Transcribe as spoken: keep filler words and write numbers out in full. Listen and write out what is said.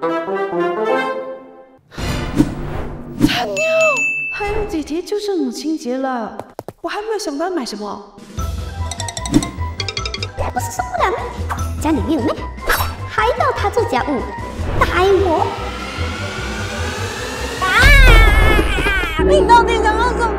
惨鸟，还有几天就是母亲节了，我还没有想到买什么。 我不是说不了吗？家里没有妹，还要她做家务，打我！啊！你到底想要什么？